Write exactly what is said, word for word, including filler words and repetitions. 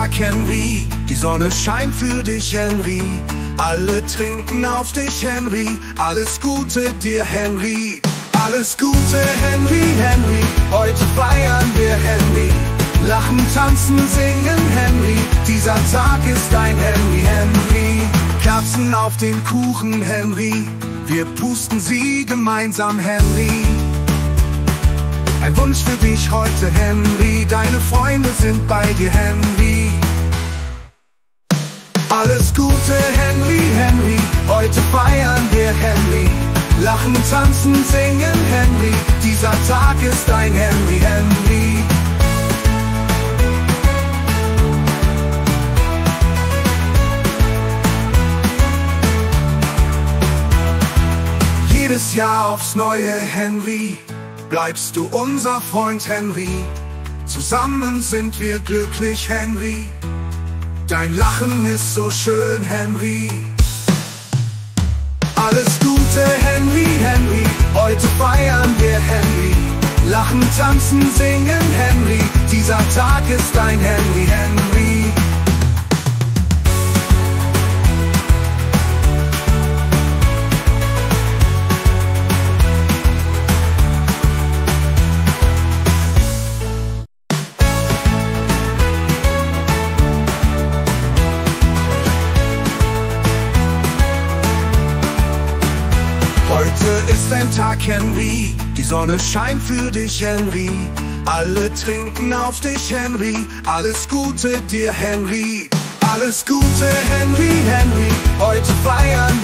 Tag, Henry. Die Sonne scheint für dich, Henry. Alle trinken auf dich, Henry. Alles Gute dir, Henry. Alles Gute, Henry, Henry. Heute feiern wir, Henry. Lachen, tanzen, singen, Henry. Dieser Tag ist dein Henry, Henry. Kerzen auf den Kuchen, Henry. Wir pusten sie gemeinsam, Henry. Ein Wunsch für dich heute, Henry. Deine Freunde sind bei dir, Henry. Alles Gute, Henry, Henry. Heute feiern wir, Henry. Lachen, tanzen, singen, Henry. Dieser Tag ist dein Henry, Henry. Jedes Jahr aufs neue, Henry. Bleibst du unser Freund, Henry. Zusammen sind wir glücklich, Henry. Dein Lachen ist so schön, Henry. Alles Gute, Henry, Henry. Heute feiern wir, Henry. Lachen, tanzen, singen, Henry. Dieser Tag ist dein Henry, Henry. Heute ist ein Tag, Henry. Die Sonne scheint für dich, Henry. Alle trinken auf dich, Henry. Alles Gute dir, Henry. Alles Gute, Henry, Henry. Heute feiern